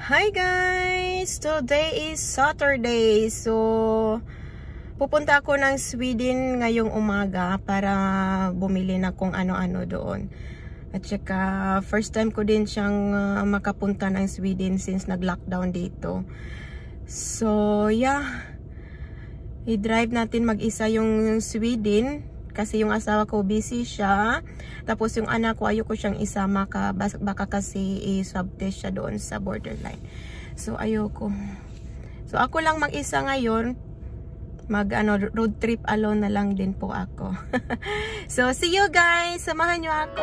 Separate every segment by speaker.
Speaker 1: Hi guys! Today is Saturday. So, pupunta ako ng Sweden ngayong umaga para bumili na kung ano-ano doon. At saka, first time ko din siyang makapunta ng Sweden since nag-lockdown dito. So, yeah. I-drive natin mag-isa yung Sweden. Kasi yung asawa ko busy siya. Tapos yung anak ko ayoko siyang isama baka kasi i-swab test siya doon sa borderline. So ayoko. So ako lang mag-isa ngayon. Road trip alone na lang din po ako. So see you guys. Samahan niyo ako.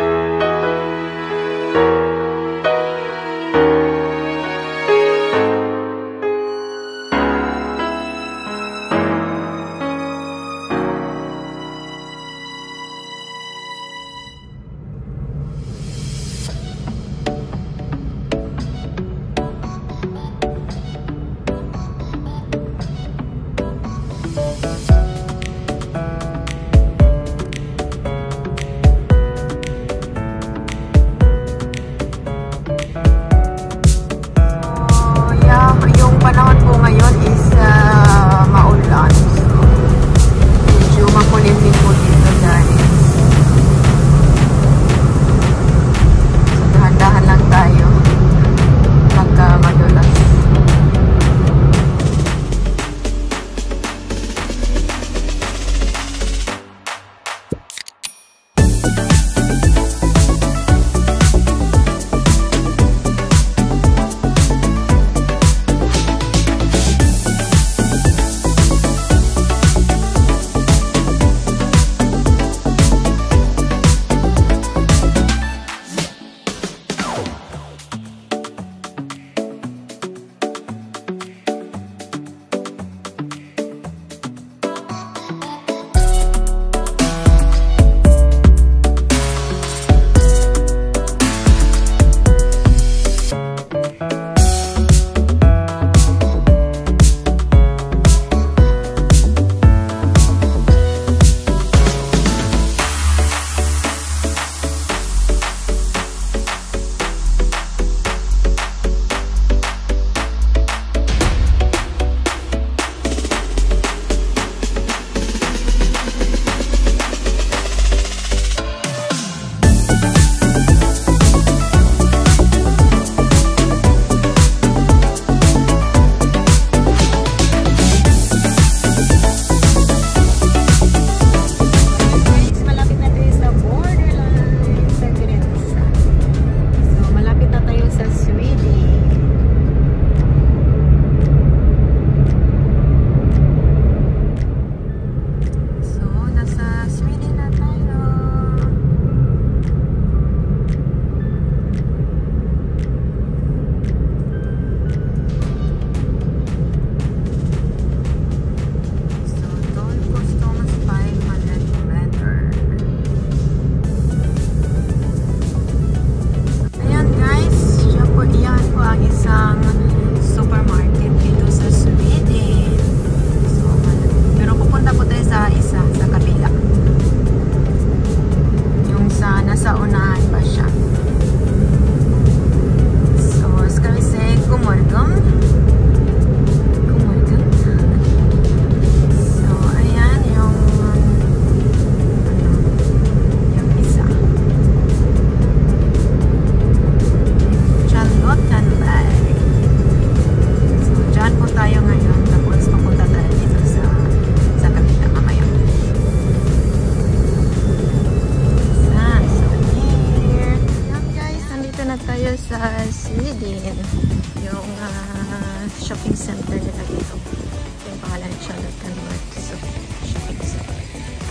Speaker 1: Sa Sweden, yung shopping center nila dito. Yung pangalan, Charlottenbergs shopping center.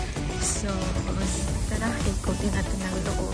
Speaker 1: So, tara, ikutin natin ang loob.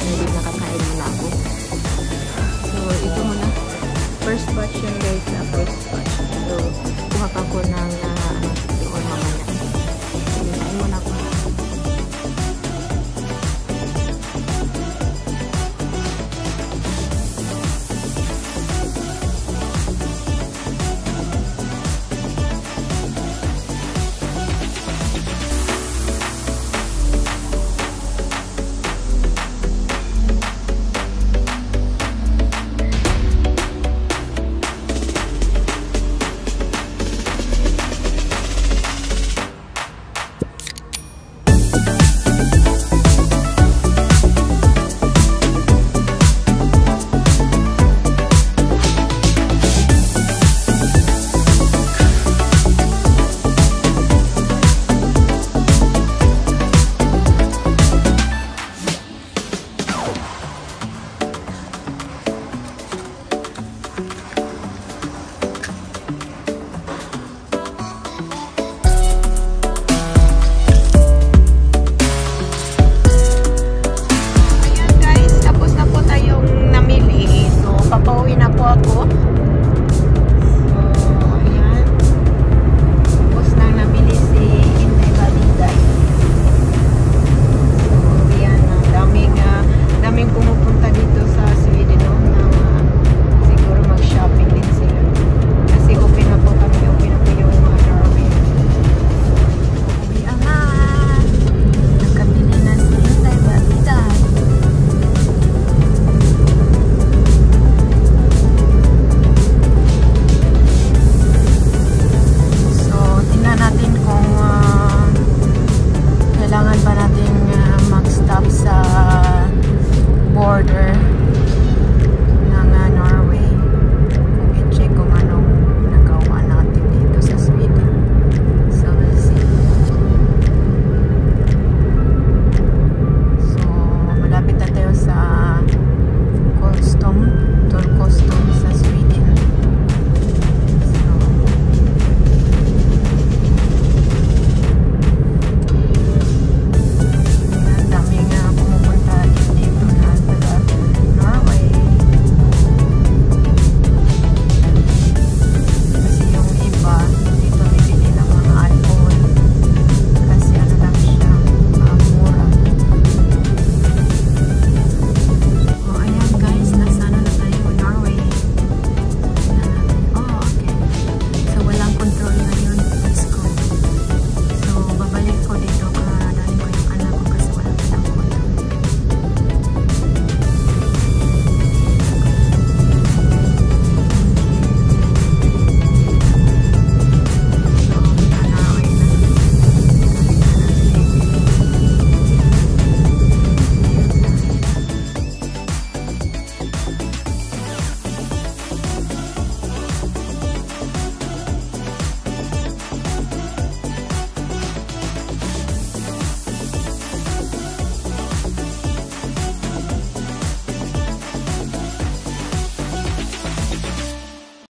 Speaker 1: Maybe nakakain muna ako. So, ito muna. First batch yun guys, na first batch. So, kuha pa ko ng